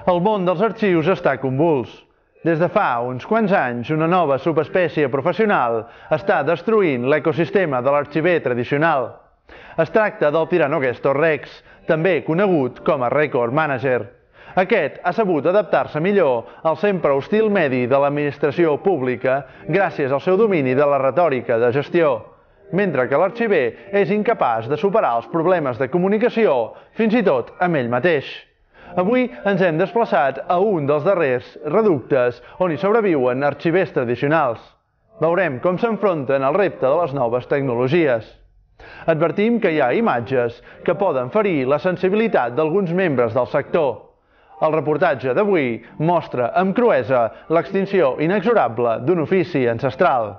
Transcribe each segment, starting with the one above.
El món dels arxius està convuls. Des de fa uns quants anys, una nova subespècie professional està destruint l'ecosistema de l'arxiver tradicional. Es tracta del Tyrannogestor rex, també conegut com a Record Manager. Aquest ha sabut adaptar-se millor al sempre hostil medi de l'administració pública gràcies al seu domini de la retòrica de gestió, mentre que l'arxiver és incapaç de superar els problemes de comunicació, fins i tot amb ell mateix. Avui ens hem desplaçat a un dels darrers reductes on hi sobreviuen arxivers tradicionals. Veurem com s'enfronten al repte de les noves tecnologies. Advertim que hi ha imatges que poden ferir la sensibilitat d'alguns membres del sector. El reportatge d'avui mostra amb cruesa l'extinció inexorable d'un ofici ancestral.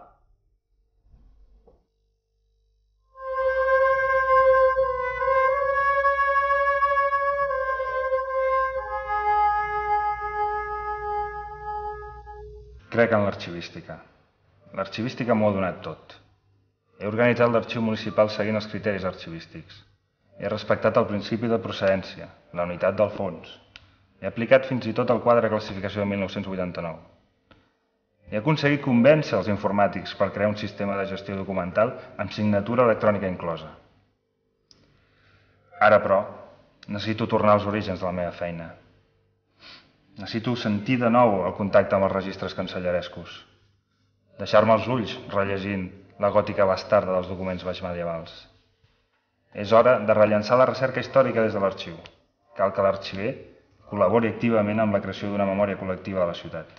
Crec en l'arxivística. L'arxivística m'ho ha donat tot. He organitzat l'arxiu municipal seguint els criteris arxivístics. He respectat el principi de procedència, la unitat del fons. He aplicat fins i tot el quadre de classificació de 1989. He aconseguit convèncer els informàtics per crear un sistema de gestió documental amb signatura electrònica inclosa. Ara, però, necessito tornar als orígens de la meva feina. Necessito sentir de nou el contacte amb els registres cancellerescos. Deixar-me els ulls rellegint la gòtica bastarda dels documents baixmedievals. És hora de rellançar la recerca històrica des de l'arxiu. Cal que l'arxiver col·labori activament amb la creació d'una memòria col·lectiva de la ciutat.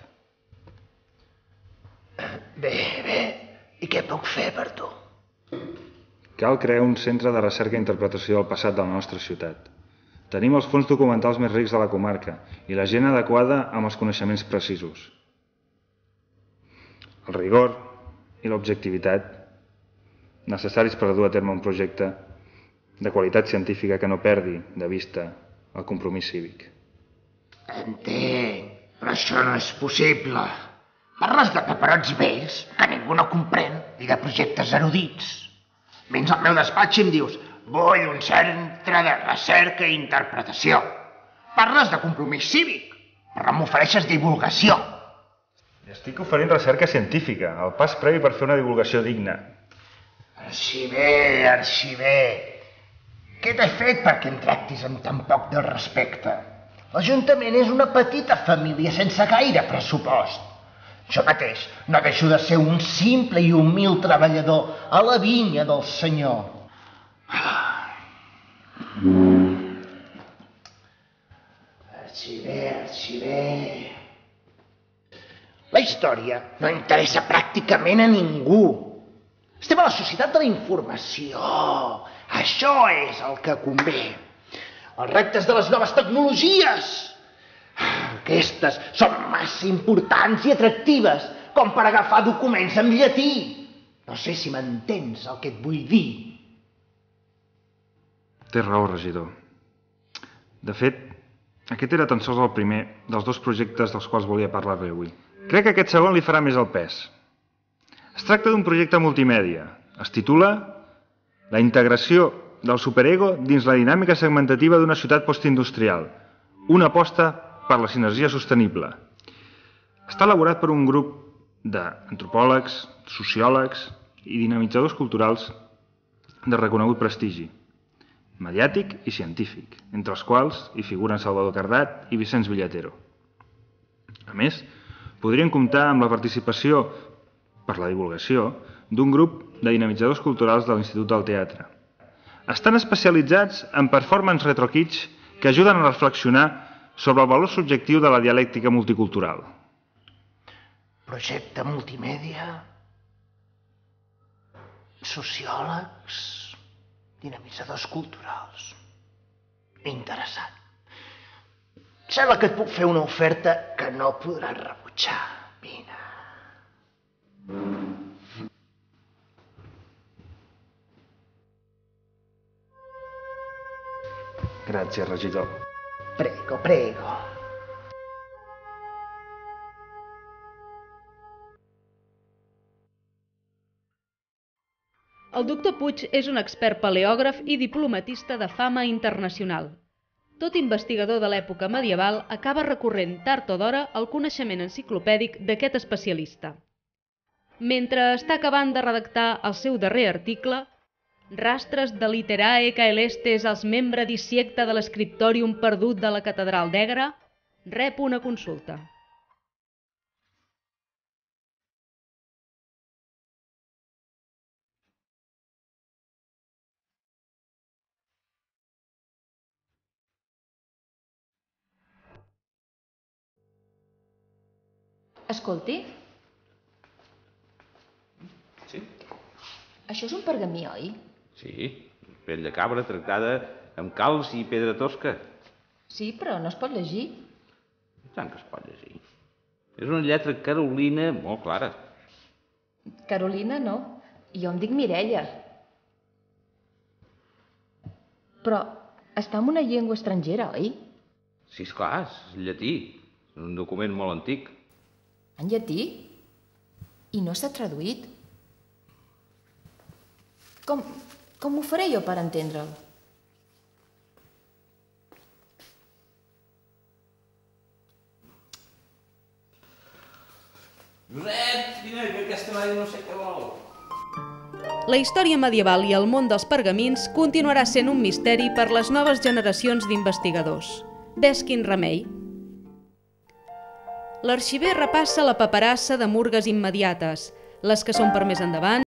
Bé, i què puc fer per tu? Cal crear un centre de recerca i interpretació del passat de la nostra ciutat. Tenim els fons documentals més rics de la comarca i la gent adequada amb els coneixements precisos. El rigor i l'objectivitat necessaris per dur a terme un projecte de qualitat científica que no perdi de vista el compromís cívic. Entenc, però això no és possible. Parles de paperots vells que ningú no comprèn i de projectes erudits. Vens al meu despatx i em dius vull un centre de recerca i interpretació. Parles de compromís cívic, però m'ofereixes divulgació. Estic oferint recerca científica, el pas previ per fer una divulgació digna. Arxiver, què t'he fet perquè em tractis amb tan poc de respecte? L'Ajuntament és una petita família sense gaire pressupost. Jo mateix no deixo de ser un simple i humil treballador a la vinya del Senyor. Arxiver. La història no interessa pràcticament a ningú. Estem a la societat de la informació. Això és el que convé. Els reptes de les noves tecnologies. Aquestes són massa importants i atractives com per agafar documents en llatí. No sé si m'entens el que et vull dir. Té raó, regidor. De fet, aquest era tan sols el primer dels dos projectes dels quals volia parlar-li avui. Crec que aquest segon li farà més el pes. Es tracta d'un projecte multimèdia. Es titula La integració del superego dins la dinàmica segmentativa d'una ciutat postindustrial. Una aposta per la sinergia sostenible. Està elaborat per un grup d'antropòlegs, sociòlegs i dinamitzadors culturals de reconegut prestigi, mediàtic i científic, entre els quals hi figuren Salvador Cardat i Vicenç Villatero. A més, podrien comptar amb la participació, per la divulgació, d'un grup de dinamitzadors culturals de l'Institut del Teatre. Estan especialitzats en performance retro-kitsch que ajuden a reflexionar sobre el valor subjectiu de la dialèctica multicultural. Projecte multimèdia, sociòlegs, dinamitzadors culturals. Interessant. Sembla que et puc fer una oferta que no podràs rebutjar. Vine. Gràcies, regidor. Prego. El doctor Puig és un expert paleògraf i diplomatista de fama internacional. tot investigador de l'època medieval acaba recorrent tard o d'hora al coneixement enciclopèdic d'aquest especialista. Mentre està acabant de redactar el seu darrer article, Rastres de literae caelestes als membre disiecta de l'escriptòrium perdut de la catedral d'Ègara, rep una consulta. Escolti. Sí? Això és un pergamí, oi? Sí, pell de cabra tractada amb calç i pedra tosca. Sí, però no es pot llegir. I tant que es pot llegir. És una lletra carolina molt clara. Carolina no. Jo em dic Mireia. Però està en una llengua estrangera, oi? Sí, esclar, és llatí. És un document molt antic. En llatí? I no s'ha traduït? Com ho faré jo per entendre'l? Josep, vine, que aquesta noia no sé què vol. La història medieval i el món dels pergamins continuarà sent un misteri per les noves generacions d'investigadors. Ves quin remei. L'arxiver repassa la paperassa de murgues immediates, les que són per més endavant,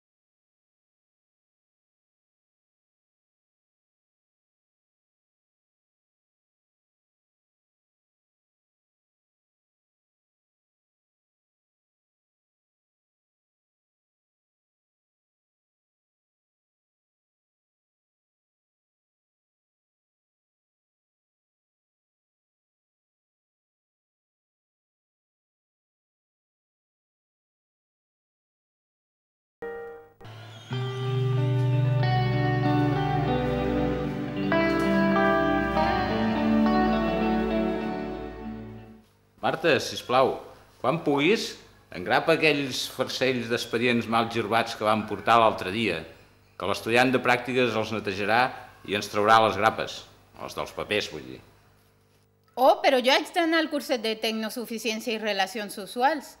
Marta, sisplau, quan puguis, engrapa aquells farcells d'expedients mal girbats que vam portar l'altre dia, que l'estudiant de pràctiques els netejarà i ens traurà les grapes, els dels papers, vull dir. Oh, pero ya está en el curso de Tecnosuficiencia y Relacions Usuals.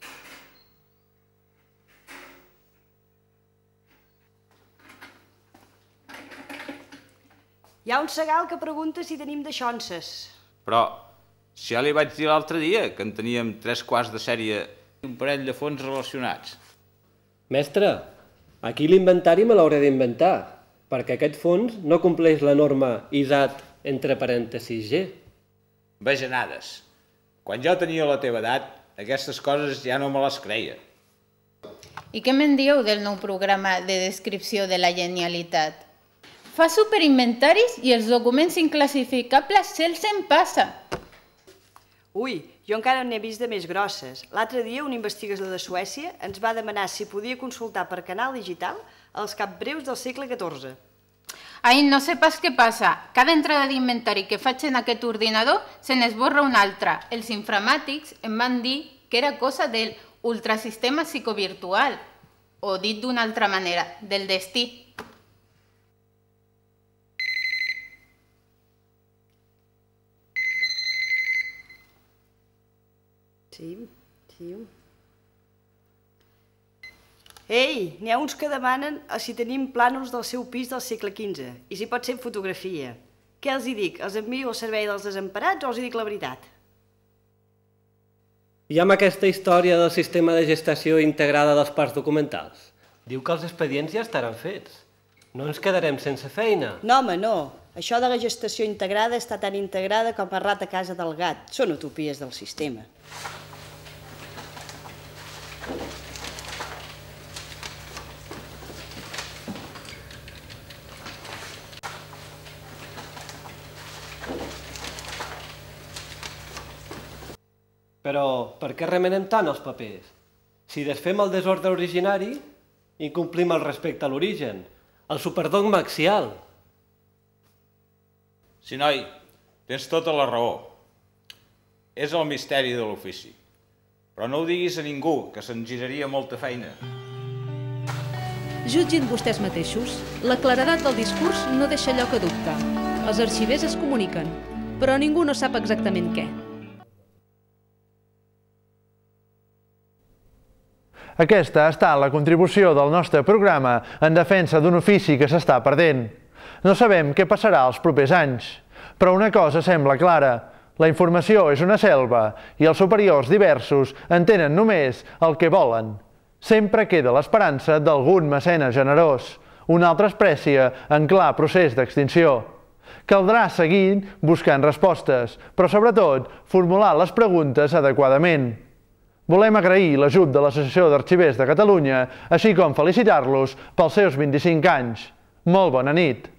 Hi ha un segal que pregunta si tenim daixonses. Però, si ja li vaig dir l'altre dia que en teníem 3 quarts de sèrie i un parell de fons relacionats. Mestre, aquí l'inventari me l'hauré d'inventar, perquè aquest fons no compleix la norma ISAT entre parèntesis G. Bajanades. Quan jo tenia la teva edat, aquestes coses ja no me les creia. I què me'n dieu del nou programa de descripció de la genialitat? Fa superinventaris i els documents inclassificables se'ls empassa. Ui, jo encara n'he vist de més grosses. L'altre dia un investigador de Suècia ens va demanar si podia consultar per canal digital els capbreus del segle XIV. Ai, no sé pas què passa. Cada entrada d'inventari que faig en aquest ordinador se n'esborra una altra. Els informàtics em van dir que era cosa del ultrasistema psicovirtual, o dit d'una altra manera, del destí. Sí. Ei, n'hi ha uns que demanen si tenim plànols del seu pis del segle XV i si pot ser en fotografia. Què els hi dic? Els envio al servei dels desemparats o els hi dic la veritat? I amb aquesta història del sistema de gestació integrada dels parts documentals. Diu que els expedients ja estaran fets. No ens quedarem sense feina. No, home, no. Això de la gestació integrada està tan integrada com el rat a casa del gat. Són utopies del sistema. Però per què remenem tant els papers? Si desfem el desordre originari, incomplim el respecte a l'origen, el superdogma axial. Sí, noi, tens tota la raó. És el misteri de l'ofici. Però no ho diguis a ningú, que se'n giraria molta feina. Jutgin vostès mateixos, la claredat del discurs no deixa lloc a dubte. Els arxivers es comuniquen, però ningú no sap exactament què. Aquesta ha estat la contribució del nostre programa en defensa d'un ofici que s'està perdent. No sabem què passarà els propers anys, però una cosa sembla clara: la informació és una selva i els superiors diversos entenen només el que volen. Sempre queda l'esperança d'algun mecenes generós, una altra espècie en clar procés d'extinció. Caldrà seguir buscant respostes, però sobretot formular les preguntes adequadament. Volem agrair l'ajut de l'Associació d'Arxivers de Catalunya, així com felicitar-los pels seus 25 anys. Molt bona nit!